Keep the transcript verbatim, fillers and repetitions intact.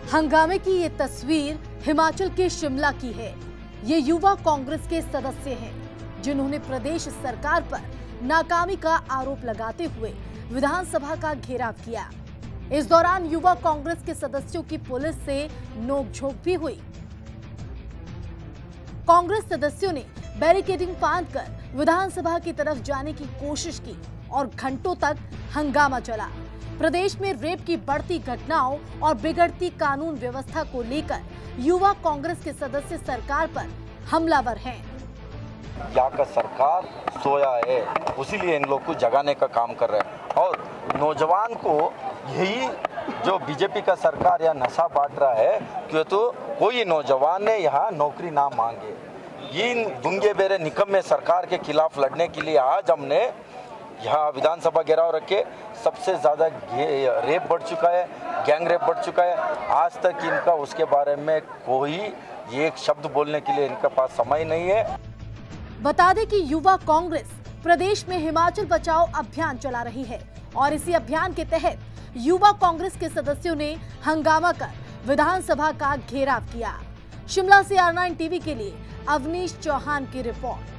हंगामे की ये तस्वीर हिमाचल के शिमला की है। ये युवा कांग्रेस के सदस्य हैं जिन्होंने प्रदेश सरकार पर नाकामी का आरोप लगाते हुए विधानसभा का घेराव किया। इस दौरान युवा कांग्रेस के सदस्यों की पुलिस से नोकझोंक भी हुई। कांग्रेस सदस्यों ने बैरिकेडिंग फांदकर विधानसभा की तरफ जाने की कोशिश की और घंटों तक हंगामा चला। प्रदेश में रेप की बढ़ती घटनाओं और बिगड़ती कानून व्यवस्था को लेकर युवा कांग्रेस के सदस्य सरकार पर हमलावर हैं। यहाँ का सरकार सोया है, उसीलिए इन लोग को जगाने का काम कर रहे हैं। और नौजवान को यही जो बीजेपी का सरकार या नशा बांट रहा है कि तो कोई नौजवान ने यहाँ नौकरी ना मांगे। इन गुंगे बेरे निकम्मे सरकार के खिलाफ लड़ने के लिए आज हमने यहाँ विधानसभा घेराव रखे। सबसे ज़्यादा रेप बढ़ चुका है, गैंग रेप बढ़ चुका है। आज तक इनका उसके बारे में कोई एक शब्द बोलने के लिए इनके पास समय नहीं है। बता दें कि युवा कांग्रेस प्रदेश में हिमाचल बचाओ अभियान चला रही है और इसी अभियान के तहत युवा कांग्रेस के सदस्यों ने हंगामा कर विधानसभा का घेराव किया। शिमला से आर नाइन टीवी के लिए अवनीश चौहान की रिपोर्ट।